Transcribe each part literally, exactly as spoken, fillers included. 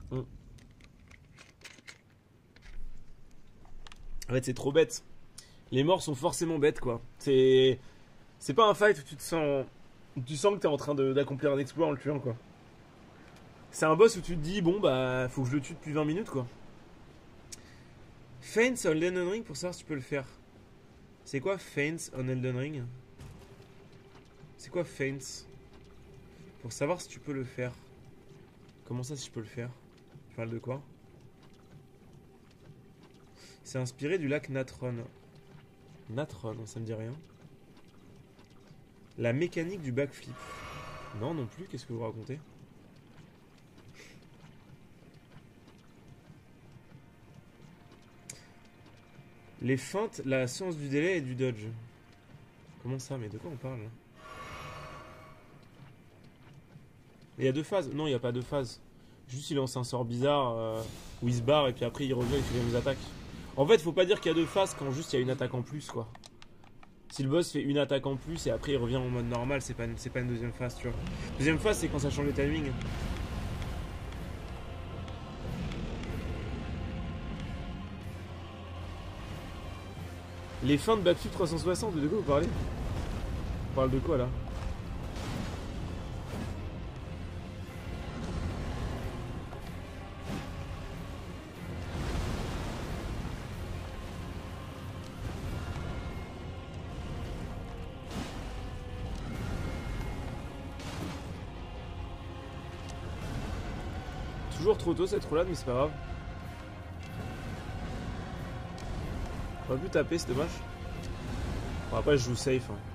Mm. En fait, c'est trop bête. Les morts sont forcément bêtes, quoi. C'est. C'est pas un fight où tu te sens. Où tu sens que t'es en train de- d'accomplir un exploit en le tuant, quoi. C'est un boss où tu te dis, bon, bah, faut que je le tue depuis vingt minutes, quoi. Feints on Elden Ring pour savoir si tu peux le faire. C'est quoi Feints on Elden Ring? C'est quoi Feints? Pour savoir si tu peux le faire. Comment ça, si je peux le faire? Tu parles de quoi? C'est inspiré du lac Natron. Natron, ça me dit rien. La mécanique du backflip. Non, non plus, qu'est-ce que vous racontez? Les feintes, la science du délai et du dodge. Comment ça? Mais de quoi on parle? Il y a deux phases. Non, il n'y a pas deux phases. Juste il lance un sort bizarre euh, où il se barre et puis après il revient et il fait les mêmes attaques. En fait, faut pas dire qu'il y a deux phases quand juste il y a une attaque en plus, quoi. Si le boss fait une attaque en plus et après il revient en mode normal, c'est pas, une- c'est pas une deuxième phase, tu vois. Deuxième phase, c'est quand ça change le timing. Les fins de backflip trois cent soixante, de quoi vous parlez? On parle de quoi là? Toujours trop tôt cette roulade, mais c'est pas grave. On va plus taper, c'est dommage. Bon, après, je joue safe. Hein.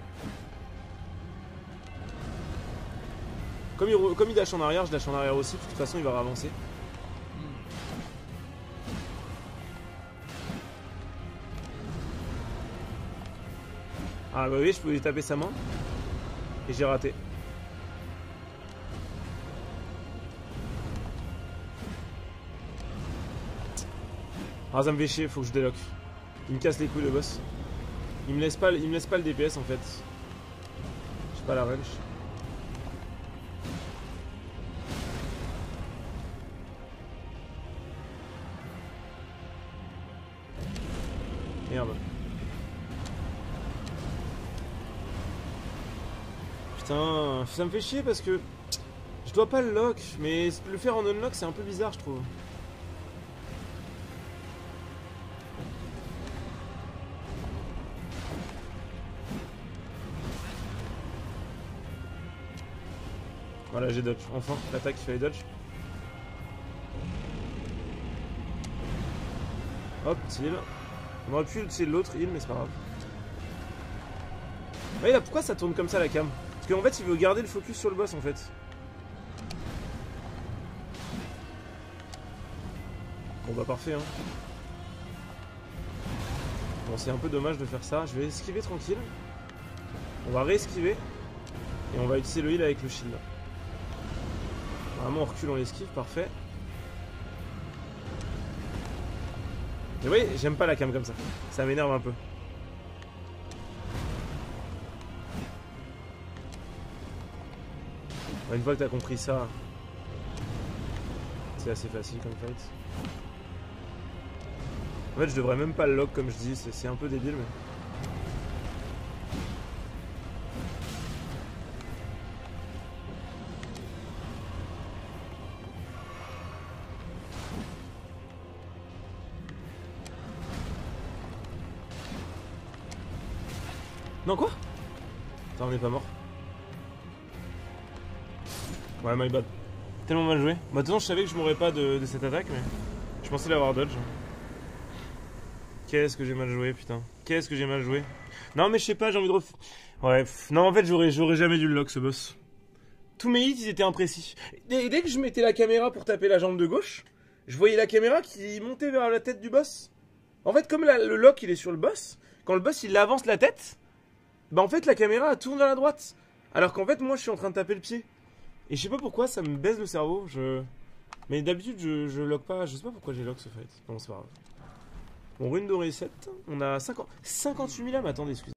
Comme, il, comme il dash en arrière, je dash en arrière aussi. De toute façon, il va avancer. Ah, bah oui, je pouvais taper sa main. Et j'ai raté. Ah, ça me fait chier, faut que je déloque. Il me casse les couilles, le boss. Il me laisse pas, il me laisse pas le D P S en fait. J'ai pas la range. Merde. Putain, ça me fait chier parce que je dois pas le lock, mais le faire en unlock c'est un peu bizarre, je trouve. Voilà, j'ai dodge. Enfin, l'attaque qui fait les dodge. Hop, heal. On aurait pu utiliser l'autre heal, mais c'est pas grave. Ouais, là, pourquoi ça tourne comme ça la cam? Parce qu'en fait, il veut garder le focus sur le boss en fait. Bon, bah parfait, hein. Bon, c'est un peu dommage de faire ça. Je vais esquiver tranquille. On va réesquiver. Et on va utiliser le heal avec le shield. Vraiment, on recule, on l'esquive, parfait. Mais oui, j'aime pas la cam comme ça. Ça m'énerve un peu. Une fois que t'as compris ça, c'est assez facile comme fight. En fait, je devrais même pas le lock comme je dis, c'est un peu débile, mais... Non, quoi? Attends, on est pas mort. Ouais, my bad. Tellement mal joué. Bah, de toute façon, je savais que je mourrais pas de, de cette attaque, mais je pensais l'avoir dodge. Qu'est-ce que j'ai mal joué, putain. Qu'est-ce que j'ai mal joué. Non, mais je sais pas, j'ai envie de ref... Ouais, pff, non, en fait, j'aurais jamais dû le lock, ce boss. Tous mes hits, ils étaient imprécis. Et dès que je mettais la caméra pour taper la jambe de gauche, je voyais la caméra qui montait vers la tête du boss. En fait, comme la, le lock, il est sur le boss, quand le boss, il avance la tête, bah en fait, la caméra, elle tourne vers la droite. Alors qu'en fait, moi, je suis en train de taper le pied. Et je sais pas pourquoi, ça me baisse le cerveau, je... Mais d'habitude, je, je lock pas, je sais pas pourquoi j'ai lock ce fight. Bon, c'est pas grave. Bon, rune de reset, on a cinquante, cinquante-huit mille âmes, attendez, excusez-moi.